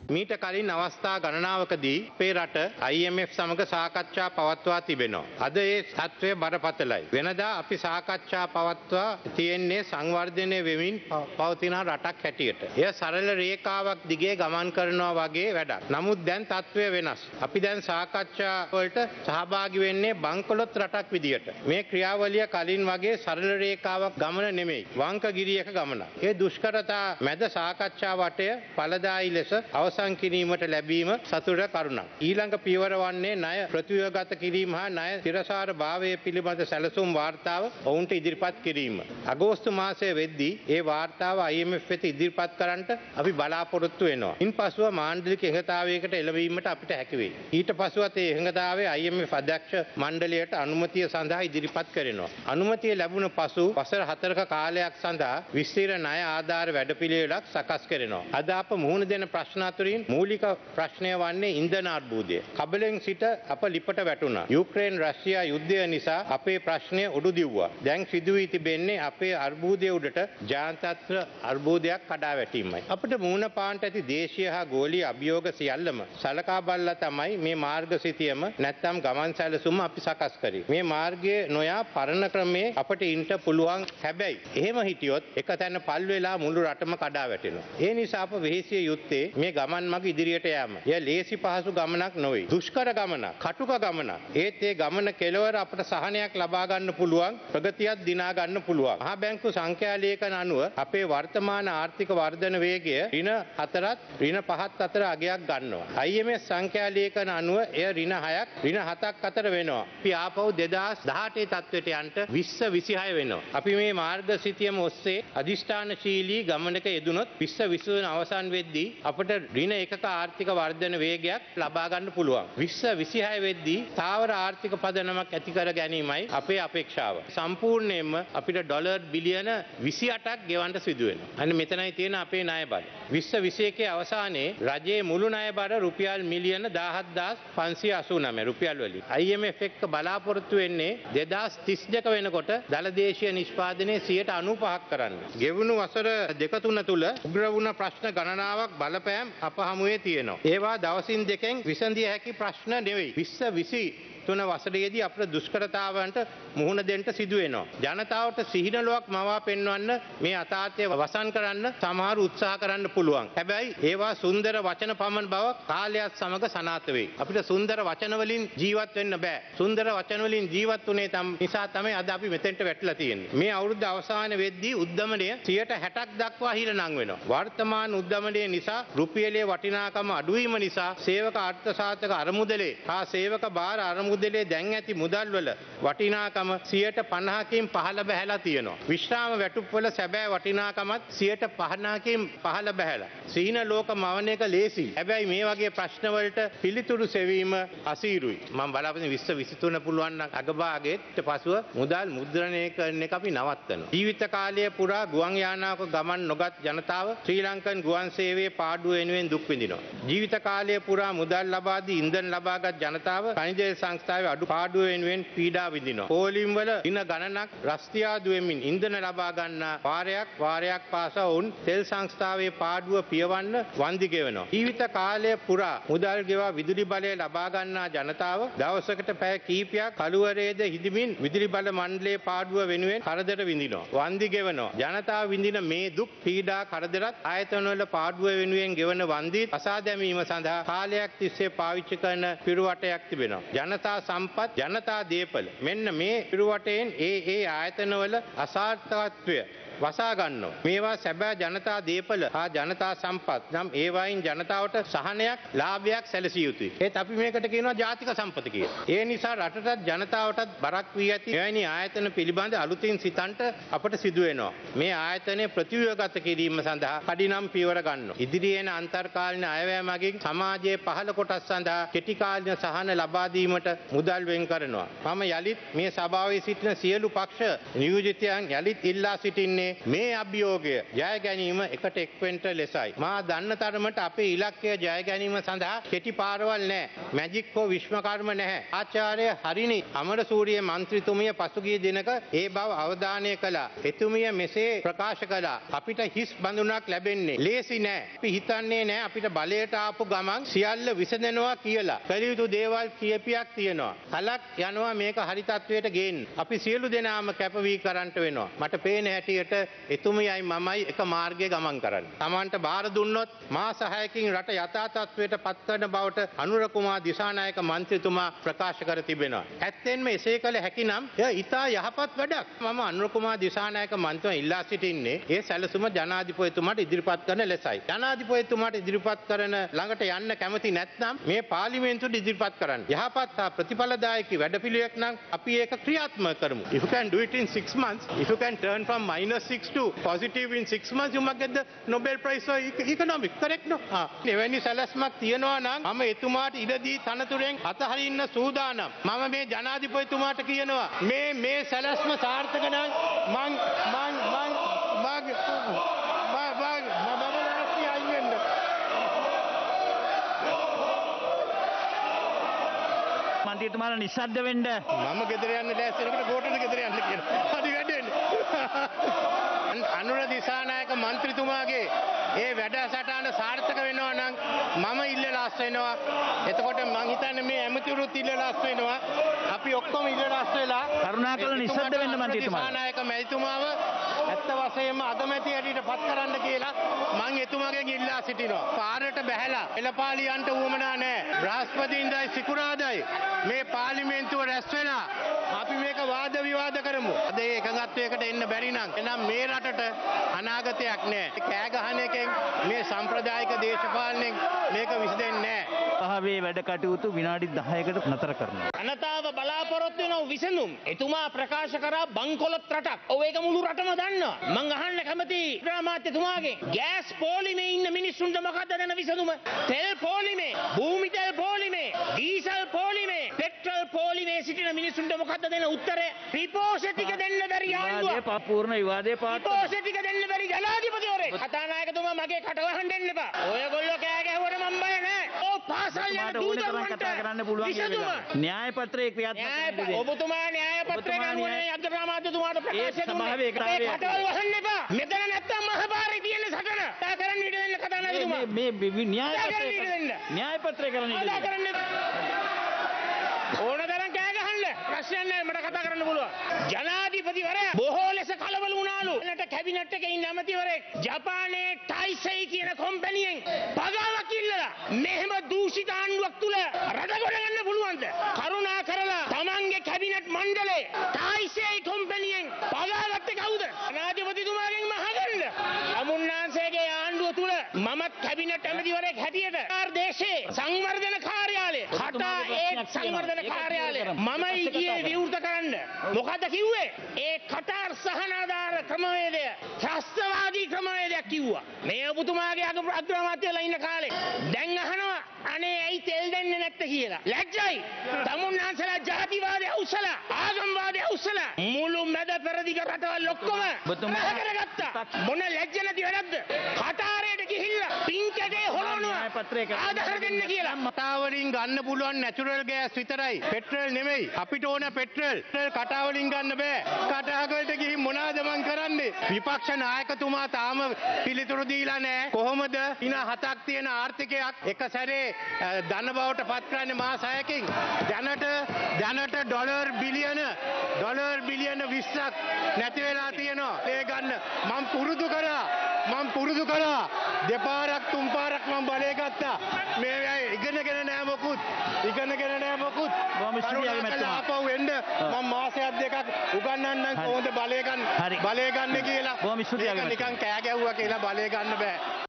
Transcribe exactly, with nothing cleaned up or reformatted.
මීට කලින් අවස්ථා ගණනාවකදී අපේ රට I M F සමග සාකච්ඡා පවත්වා තිබෙනවා. අද ඒ තත්ත්වය බරපතලයි. වෙනදා අපි සාකච්ඡා පවත්වා තියෙන්නේ සංවර්ධනය වෙමින් පවතින රටක් හැටියට. එය සරල රේඛාවක් දිගේ ගමන් කරනවා වගේ වැඩක්. නමුත් දැන් තත්ත්වය වෙනස්. අපි දැන් සාකච්ඡා වලට සහභාගී වෙන්නේ බංකොලොත් රටක් විදියට. මේ ක්‍රියාවලිය කලින් වගේ සරල රේඛාවක් ගමන නෙමෙයි. වංකගිරියක ගමනක්. ඒ දුෂ්කරතා මැද සාකච්ඡා වටය ඵලදායී ලෙස අවසන් කිරීමට ලැබීම සතුට කරුණක්. ඊළඟ පියවර වන්නේ ණය ප්‍රතිව්‍යුහගත කිරීම හා ණය තිරසාර භාවය පිළිබඳ සැලසුම් වාර්තාව ඔවුන්ට ඉදිරිපත් කිරීම. අගෝස්තු මාසයේ වෙද්දී ඒ වාර්තාව I M F වෙත ඉදිරිපත් කරන්නට අපි බලාපොරොත්තු වෙනවා. ඉන්පසුව මාණ්ඩලික එකඟතාවයකට එළවීමට අපිට හැකි වෙයි. ඊට පසුවත් ඒ එකඟතාවය I M F අධ්‍යක්ෂ මණ්ඩලයට අනුමැතිය සඳහා ඉදිරිපත් කරනවා. අනුමැතිය ලැබුණ පසු වසර හතරක කාලයක් සඳහා විස්තර ණය ආධාර වැඩපිළිවෙලක් සකස් කරනවා. අද අප මුහුණ දෙන ප්‍රශ්න අතරින් මූලික ප්‍රශ්නය වන්නේ ඉන්ධන අර්බුදය. කබලෙන් සිට අප ලිපට වැටුණා. යුක්‍රේන් රෂ්‍යා යුද්ධය නිසා අපේ ප්‍රශ්නය උඩු දිව්වා. දැන් සිදු වී තිබෙන්නේ අපේ අර්බුදය උඩට ජාත්‍යන්තර අර්බුදයක් කඩා වැටීමයි. අපිට මුහුණ පාන්නට ඇති දේශීය හා ගෝලීය අභියෝග සියල්ලම සලකා බලලා තමයි මේ මාර්ග සිතියම නැත්නම් ගමන් සැලසුම අපි සකස් කරේ. මේ මාර්ගයේ නොයා පරණ ක්‍රමේ අපිට ඉන්න පුළුවන්. හැබැයි එහෙම හිටියොත් එක තැන පල් වෙලා මුළු රටම කඩා වැටෙනවා. ඒ නිසා අප වෙහෙසිය යුත්තේ මේ ගමන් මඟ ඉදිරියට යාම. එය ලේසි පහසු ගමනක් නොවේ. දුෂ්කර ගමනක්, කටුක ගමනක්. ඒත් ඒ ගමන කෙලවර අපට සහනයක් ලබා ගන්න පුළුවන්, ප්‍රගතියක් දිනා ගන්න පුළුවන්. මහා බැංකු සංඛ්‍යා ලේඛන අනුව අපේ වර්තමාන ආර්ථික වර්ධන වේගය ඍණ හතරත් ඍණ පහත් අතර අගයක් ගන්නවා. I M F සංඛ්‍යා ලේඛන අනුව එය ඍණ හයක් ඍණ හතක් අතර වෙනවා. අපි ආපහු දෙදාස් දහඅටේ තත්ත්වයට යන්න විස්ස විසිහය වෙනවා. අපි මේ මාර්ග සිතියම ඔස්සේ අධිෂ්ඨානශීලී ගමනක යෙදුනොත් විස්ස විසිතුන අවසන් වෙද්දී අපට ඍණ එකක ආර්ථික වර්ධන වේගයක් ලබා ගන්න පුළුවන්. විස්ස විසිහය වෙද්දී තාවර ආර්ථික පදනමක් ඇති කර ගැනීමයි අපේ අපේක්ෂාව. සම්පූර්ණයෙන්ම අපිට ඩොලර් බිලියන විසි අටක් ගෙවන්න සිදු වෙනවා. අන්න මෙතනයි තියෙන අපේ ණය බර. විස්ස විසිඑකේ අවසානයේ රජයේ මුළු ණය බර රුපියල් මිලියන දහහත් පන්සිය අසූ නවය රුපියල් වලින්. I M F එක්ක බලාපොරොත්තු වෙන්නේ දෙදාස් තිස් දෙක වෙනකොට දළ දේශීය නිෂ්පාදනයේ සියයට අනූපහක් කරන්න. ගෙවුණු වසර දෙක තුන තුල උග්‍ර වුණ ප්‍රශ්න ගණනාවක් බලපෑම් අප හමුවේ තියෙනවා. ඒවා දවසින් දෙකෙන් විසඳිය හැකි ප්‍රශ්න නෙවෙයි. විස්ස විසි තුන වසරේදී අපේ දුෂ්කරතාවන්ට මුහුණ දෙන්න සිදු වෙනවා. ජනතාවට සිහිනලුවක් මවා පෙන්වන්න මේ අතාත්‍ය වසන් කරන්න සමහර උත්සාහ කරන්න පුළුවන්. හැබැයි ඒවා සුන්දර වචන පමණ බව කාලයත් සමග සනාථ වෙයි. අපිට සුන්දර වචන වලින් ජීවත් වෙන්න බෑ. සුන්දර වචන වලින් ජීවත් වුණේ තම නිසා තමයි අද අපි මෙතෙන්ට වැටලා තියෙන්නේ. මේ අවුරුද්ද අවසාන වෙද්දී උද්දමනය සියයට හැටක් දක්වා හිරණම් වෙනවා. වර්තමාන උද්දමනය නිසා රුපියලේ වටිනාකම අඩු වීම නිසා සේවක අර්ථසාධක අරමුදලේ හා සේවක බාර අරමුදලේ මුදලේ දැන් ඇති මුදල් වල වටිනාකම සියයට පනහකින් පහළ බැහැලා තියෙනවා. විශ්‍රාම වැටුප්වල සැබෑ වටිනාකමත් සියයට පනහකින් පහළ බැහැලා. සීන ලෝක මවන එක ලේසි. හැබැයි මේ වගේ ප්‍රශ්න වලට පිළිතුරු සෙවීම අසීරුයි. මම බලාපොරොත්තු විස්ස විසිතුන පුළුවන් නම් අගභාගයට පසුව මුදල් මුද්‍රණය කරන එක අපි නවත්තනවා. ජීවිත කාලය පුරා ගුවන් යානාවක ගමන් නොගත් ජනතාව ශ්‍රී ලංකන් ගුවන් සේවයේ පාඩුව වෙනුවෙන් දුක් විඳිනවා. ජීවිත කාලය පුරා මුදල් ලබා දී ඉන්ධන ලබාගත් ජනතාව khනිජ සංස්ථාවේ අඩු පාඩුව වෙනුවෙන් පීඩා විඳිනවා. පෝලිම් වල දින ගණනක් රස්තියාදු වෙමින් ඉන්ධන ලබා ගන්නා වාරයක් වාරයක් පාසා වුන් තෙල් සංස්ථාවේ පාඩුව පියවන්න වන්දි ගෙවනවා. ජීවිත කාලය පුරා මුදල් ගෙවා විදුලි බලය ලබා ගන්නා ජනතාව දවසකට පැය කිහිපයක් කළුවරේද හිඳමින් විදුලි බල මණ්ඩලයේ පාඩුව වෙනුවෙන් කරදර විඳිනවා. වන්දි ගෙවනවා. ජනතාව විඳින මේ දුක් පීඩා කරදරත් ආයතන වල පාඩුව වෙනුවෙන් ගෙවන වන්දි අසා දැමීම සඳහා කාලයක් තිස්සේ පාවිච්චි කරන පිරුවටයක් තිබෙනවා. ජනතා සම්පත් ජනතා දේපල මෙන්න මේ පිරුවටයෙන් ඒ ඒ ආයතනවල අසාර්ථකත්වය වසා ගන්නවා. මේවා සැබෑ ජනතා දේපල හා ජනතා සම්පත් නම් ඒවායින් ජනතාවට සහනයක් ලාභයක් සැලසිය යුතුයි. ඒත් අපි මේකට කියනවා ජාතික සම්පත කියලා. ඒ නිසා රටටත් ජනතාවටත් බරක් වී ඇති එවැනි ආයතන පිළිබඳ අලුතින් සිතන්ට අපට සිදු වෙනවා. මේ ආයතනය ප්‍රතිව්‍යුහගත කිරීම සඳහා කඩිනම් පියවර ගන්නවා. ඉදිරියේ එන අන්තර්කාලීන අයවැය මගින් සමාජයේ පහළ කොටස් සඳහා කෙටි කාලීන සහන ලබා දීමට මුදල් වෙන් කරනවා. මම යලිත් මේ සභාවේ සිටින සියලු පක්ෂ නියෝජිතයන් යලිත් ඉල්ලා සිටින්නේ වුණේ මේ අභියෝගය ජය ගැනීම එකට එක්වෙන්ට ලෙසයි. මා දන්න තරමට අපේ ඉලක්කය ජය ගැනීම සඳහා කෙටි පාරවල් නැහැ. මැජික් හෝ විශ්වකර්ම නැහැ. ආචාර්ය හරිනි අමරසූරිය මන්ත්‍රීතුමිය පසුගිය දිනක ඒ බව අවධානය කළා. එතුමිය මෙසේ ප්‍රකාශ කළා. අපිට හිස් බඳුනක් ලැබෙන්නේ ලේසි නෑ. අපි හිතන්නේ නෑ අපිට බලයට ආපු ගමන් සියල්ල විසඳනවා කියලා. කළ යුතු දේවල් කීපයක් තියෙනවා. කලක් යනවා මේක හරි තත්වයට ගේන්න. අපි සියලු දෙනාම කැපවී කරන්නට වෙනවා. මට පේන හැටියට එතුමියයි මමයි එක මාර්ගයේ ගමන් කරන්නේ. Tamanට බාර දුන්නොත් මාස හයකින් රට යථා තත්වයට පත් කරන බවට අනුර කුමාර දිසානායක මන්ත්‍රීතුමා ප්‍රකාශ කර තිබෙනවා. ඇත්තෙන්ම එසේ කළ හැකිනම් එය ඉතා යහපත් වැඩක්. මම අනුර කුමාර දිසානායක මන්ත්‍රීතුමා ඉල්ලා සිටින්නේ ඒ සැලසුම ජනාධිපතිතුමාට ඉදිරිපත් කරන ලෙසයි. ජනාධිපතිතුමාට ඉදිරිපත් කරන ළඟට යන්න කැමති නැත්නම් මේ පාර්ලිමේන්තුවට ඉදිරිපත් කරන්න. යහපත් හා ප්‍රතිඵලදායක වැඩපිළිවෙලක් නම් අපි ඒක ක්‍රියාත්මක කරමු. If you can do it in six months, if you can turn from minus six to positive in six months, you must get the Nobel Prize for economics. Correct no? Ah, එවැනි සැලැස්මක් තියනවා නම් මම එතුමාට ඉඩදී තනතුරෙන් අතහරින්න සූදානම්. මම මේ ජනාධිපතිතුමාට කියනවා මේ මේ සැලැස්ම සාර්ථක නම් මං මං මං මග මන්ත්‍රීතුමාලා නිශ්ශබ්ද වෙන්න. මම ගෙදර යන්න දැස් වෙනකොට කෝටට ගෙදර යන්න කියනවා. හරි වැඩෙන්නේ. අනුර දිසානායක මන්ත්‍රීතුමාගේ ඒ වැඩසටහන සාර්ථක වෙනවා නම් මම ඉල්ලලාස් වෙනවා. එතකොට මං හිතන්නේ මේ ඇමතිවරුත් ඉල්ලලාස් වෙනවා. අපි ඔක්කොම ඉල්ලලාස් වෙලා කරුණාකරලා නිශ්ශබ්ද වෙන්න මන්ත්‍රීතුමාලා. දිසානායක මැතිතුමාව ඇත්ත වශයෙන්ම අගමැති හැටියට පත් කරන්න කියලා මං එතුමාගෙන් ඉල්ලා සිටිනවා. පාරට බැහැලා එළපාලියන්ට උවමනා නැහැ. බ්‍රහස්පතින්දයි සිකුරාදයි මේ පාර්ලිමේන්තුව රැස් වෙලා අපි මේක වාද විවාද කරමු. අද ඒ එකඟත්වයකට එන්න බැරි නම් එනම් මේ රටට අනාගතයක් නැහැ. කෑ ගහන එකෙන් මේ සම්ප්‍රදායික දේශපාලනයෙන් මේක විසඳෙන්නේ නැහැ. පහවේ වැඩ කටයුතු විනාඩි දහයකට නතර කරනවා. ජනතාව බලාපොරොත්තු වෙන විසඳුම් එතුමා ප්‍රකාශ කරා බංකොලොත් රටක්. ඔව් ඒක මුළු රටම දන්නවා. මං අහන්න කැමති ග්‍රාමාත්‍යතුමාගෙන් ගෑස් පොලිමේ ඉන්න මිනිස්සුන්ට මොකද්ද දෙන විසඳුම? තෙල් පොලිමේ, භූමි තෙල් පොලිමේ, ඩීසල් පොලිමේ, පෙට්‍රල් පොලිමේ සිටින මිනිස්සුන්ට මොකද්ද දෙන උත්තරේ? රිපෝෂ ටික දෙන්න බැරි ආණ්ඩුව. විවාදේ පූර්ණ විවාදේ පාත්. රිපෝෂ ටික දෙන්න බැරි ජනාධිපතිවරයෙක්. කතානායකතුමා මගේ කට වහන්න දෙන්න එපා. ඔයගොල්ලෝ කෑ ගැහුවට මම බය නැහැ. ඕ පාසල් යන දූදරුවන්ට කතා කරන්න පුළුවන් කියලා. න්‍යාය පත්‍රයේ ක්‍රියාත්මක න්‍යාය ඔබතුමා න්‍යාය පත්‍රය ගනුවනේ අග්‍රාමාත්‍යතුමාට ප්‍රකාශ කරුණා. ඒ කටවල් වහන්න එපා. මෙතන නැත්තම් මහපාරේ තියෙන සටන. කතා කරන්න ඉඩ දෙන්න කතානායකතුමා. මේ මේ න්‍යාය කතා කරන්න ඉඩ පත්‍රය දෙන්න. න්‍යාය පත්‍රය කරන්න ඉඩ කතා දෙන්න. කරන්න ඕන තරම් කෑ ගහන්න. ප්‍රශ්නයක් නැහැ මට කතා කරන්න පුළුවන්. ජනාධිපතිවරයා බොහෝ ලෙස කලබල වුණාලු. එනට කැබිනට් එකේ ඉන්න ඇමතිවරයෙක් ජපානයේ ටයිසයි කියන කම්පැනියෙන් පගාවක් ඉල්ලලා මෙහෙම දූෂිත ආණ්ඩුවක් තුල රට ගොඩ ගන්න පුළුවන්ද? කරුණා කරලා තමන්ගේ කැබිනට් මණ්ඩලේ ටයිසයි කම්පැනියෙන් පගාගත්තේ කවුද? ජනාධිපතිතුමාගෙන් අහගන්න. අමුන්නාන්සේගේ ආණ්ඩුව තුල මමත් කැබිනට් ඇමතිවරයෙක් හැටියට ආර්දේශයේ සංවර්ධන කාර්යාලය කටා ඒ සංවර්ධන කාර්යාලය මමයි ගියේ විවෘත කරන්න. මොකද කිව්වේ? ඒ කටාර් සහනාධාර ක්‍රමවේදය ත්‍රස්තවාදී ක්‍රමවේදයක් කිව්වා. මේ ඔබතුමාගේ අග්‍රාමාත්‍යලා ඉන්න කාලේ. දැන් අහනවා අනේ ඇයි තෙල් දෙන්නේ නැත්තේ කියලා. ලැජ්ජයි. තමුන්නාන්සලා ජාතිවාදය අවසලා ආගම්වාදය අවසලා මුළු මැද පෙරදිග රටවල් ඔක්කොම කරගත්තා. මොන ලැජ්ජ නැති වැඩක්ද? කටාරයට ගිහිල්ලා පින්කඩේ හොරවනවා. ආධාර දෙන්න කියලා. කතාවලින් ගන්න පුළුවන් නැචරල් ගෑස් විතරයි. පෙට්‍රල් නෙමෙයි. අපිට ඕන පෙට්‍රල්. කතාවලින් ගන්න බෑ. කටහකට ගිහින් මොනවද මං කරන්නේ? විපක්ෂ නායකතුමා තාම පිළිතුරු දීලා නැහැ. කොහොමද ඉන හතක් තියෙන ආර්ථිකයක් එක සැරේ ධන බවට පත් කරන්නේ මාස හයකින්? දැනට දැනට ඩොලර් බිලියන ඩොලර් බිලියන විස්සක් නැති වෙලා තියෙනවා. ඒ ගන්න මම පුරුදු කරා. මම පුරුදු කරා. දෙපාරක් තුන් පාරක් මම බලය ගත්තා. මේ ඉගෙනගෙන නෑ මොකුත්. ඉගෙනගෙන නෑ මොකුත්. බොහොම ස්තුතියි මැතිතුමා. ආපහු එන්න මම මාසයක් දෙකක් උගන්වන්නම් කොහොමද බලය ගන්න බලය ගන්න කියලා. බොහොම ස්තුතියි නිකන් කෑ ගැව්වා කියලා බලය ගන්න බෑ.